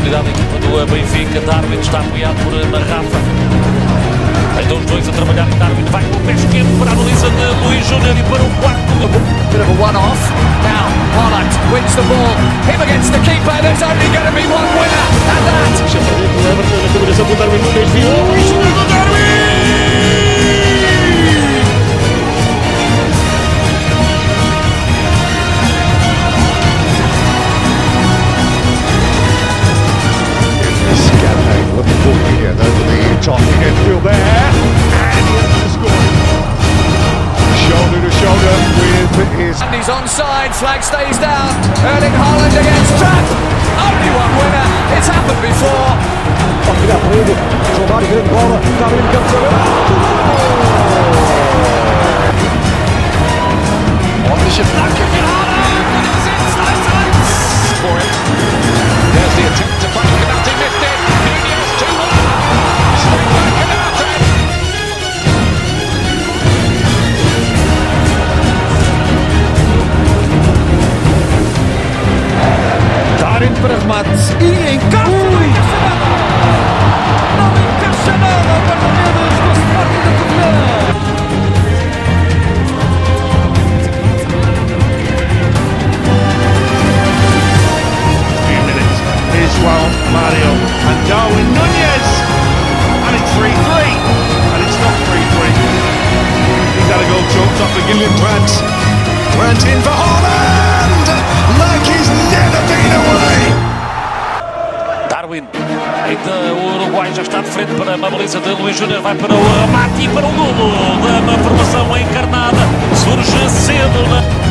oportunidade da equipa do Benfica. Darwin está apoiado por Rafa. Estão os dois a trabalhar. Darwin vai com o pé esquerdo para a baliza de Luís Júnior e para o quarto. Bit of a one-off. Now Haaland wins the ball. Him against the keeper. There's only going to be one winner. And that. Na combinação com o Darwin, Nunez virou. Luís Júnior do Darwin! Talking infield there, and he has to score. Shoulder to shoulder with his... And he's onside, flag stays down. Erling Haaland against Trap. Only one winner, it's happened before. Toque da frente, João grande bola, Darwin Ordentliche Flanke für Haaland, und er sitzt 1-1 for it. There's the attempt to find Canate, missed it. Nunez 2-1. Darwin para remate e encaixa! Não encaixa nada o guarda-redes do Sporting da Covilhã! Few minutes. Here's João Mario and Darwin Nunez, and it's 3-3, and it's not 3-3. He's had a goal choked off again. Grant in for Haaland, like he's never been away. Darwin, ainda o Uruguai já está de frente para a baliza de Luís Júnior, vai para o remate e para o golo da formação encarnada, surge cedo na...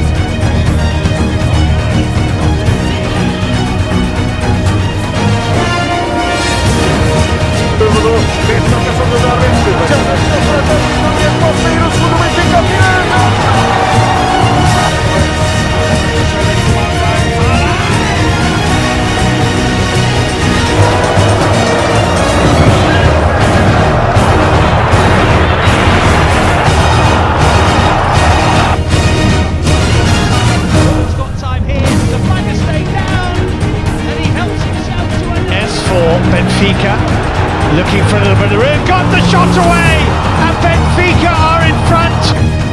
Benfica looking for a little bit of room, got the shot away, and Benfica are in front.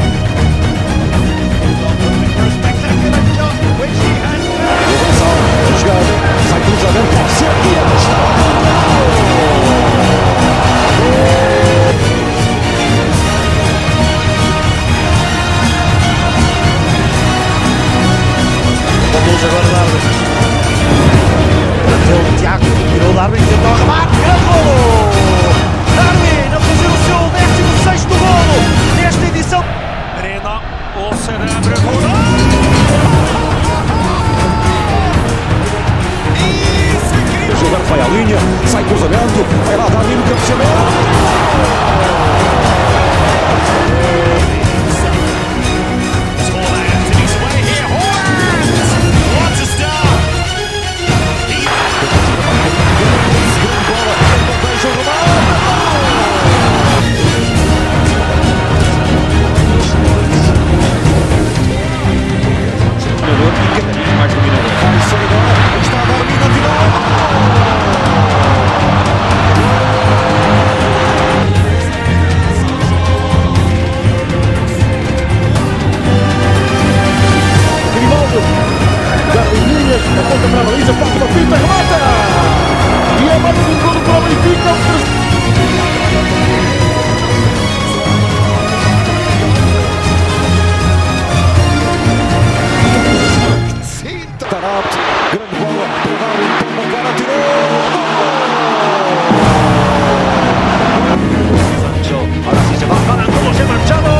For a spectacular shot, which he has Sai cruzamento, pode ser que ela está. Vamos agora Darwin. O Tiago virou Darwin, tentou o remate, grande golo! Darwin a fazer o seu 16º golo nesta edição. Arena, o cerebro golo! O jogador vai à linha, sai cruzamento, vai lá Darwin no cabeceamento. Nunez aponta para a baliza, parte uma pinta, remata! E é mais um golo para o Benfica. Tarap, grande bola para Darwin, para marcar, atirou! Ahora sí se va Haaland, cómo se ha marchado.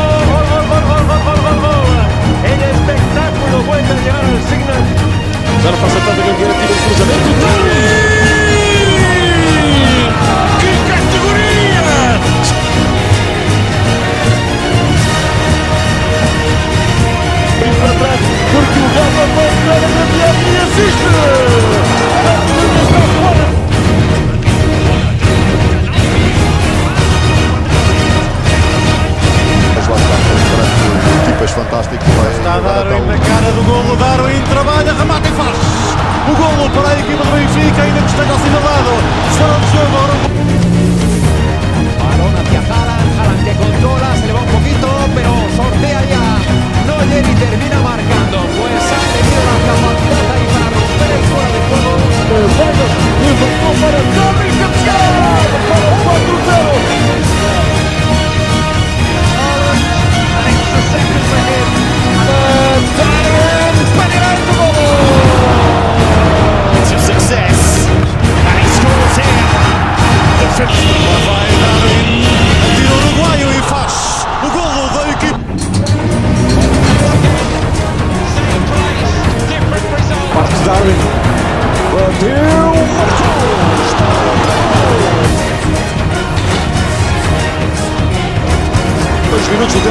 Gol. El espectáculo vuelve a llegar al Signal. Já não passa tanta gangueira, tira o cruzamento. Darwin! Que categoria! Vem para trás, Portugal vai para a grande área e assiste! Darwin está fora! Equipas fantásticas. Está Darwin na cara do golo, Darwin trabalha, remata e faz o golo para a equipa do Benfica.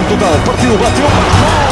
Portugal. Partiu, bateu, marcou!